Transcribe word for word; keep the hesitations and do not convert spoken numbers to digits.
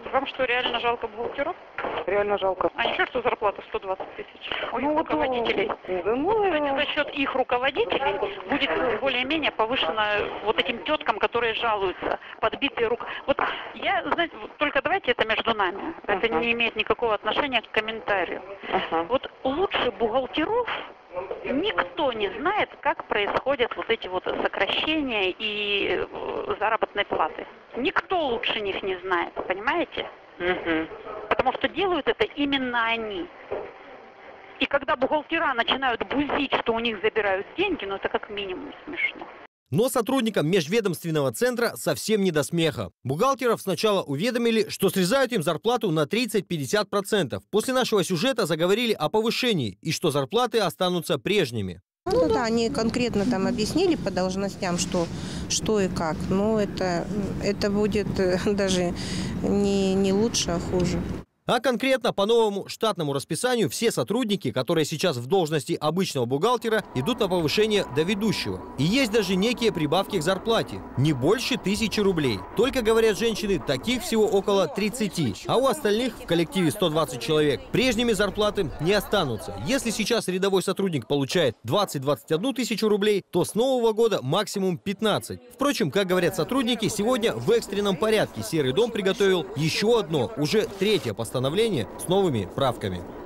Вам что, реально жалко бухгалтеров? Реально жалко. А ничего, что зарплата сто двадцать тысяч у их Ну, вот, руководителей? Да, ну, Кстати, за счет их руководителей будет более-менее повышено вот этим теткам, которые жалуются, подбитые рук. Вот я, знаете, вот только давайте это между нами. Это Ага. не имеет никакого отношения к комментарию. Ага. Вот лучше бухгалтеров никто не знает, как происходят вот эти вот сокращения и э, заработной платы. Никто лучше них не знает, понимаете? Угу. Потому что делают это именно они. И когда бухгалтера начинают бузить, что у них забирают деньги, ну это как минимум смешно. Но сотрудникам межведомственного центра совсем не до смеха. Бухгалтеров сначала уведомили, что срезают им зарплату на тридцать-пятьдесят процентов. После нашего сюжета заговорили о повышении и что зарплаты останутся прежними. Ну да, они конкретно там объяснили по должностям, что, что и как. Но это, это будет даже не, не лучше, а хуже. А конкретно по новому штатному расписанию все сотрудники, которые сейчас в должности обычного бухгалтера, идут на повышение до ведущего. И есть даже некие прибавки к зарплате. Не больше тысячи рублей. Только, говорят женщины, таких всего около тридцати. А у остальных в коллективе сто двадцать человек прежними зарплаты не останутся. Если сейчас рядовой сотрудник получает двадцать-двадцать одну тысячу рублей, то с нового года максимум пятнадцать. Впрочем, как говорят сотрудники, сегодня в экстренном порядке Серый дом приготовил еще одно, уже третье постановление с новыми правками.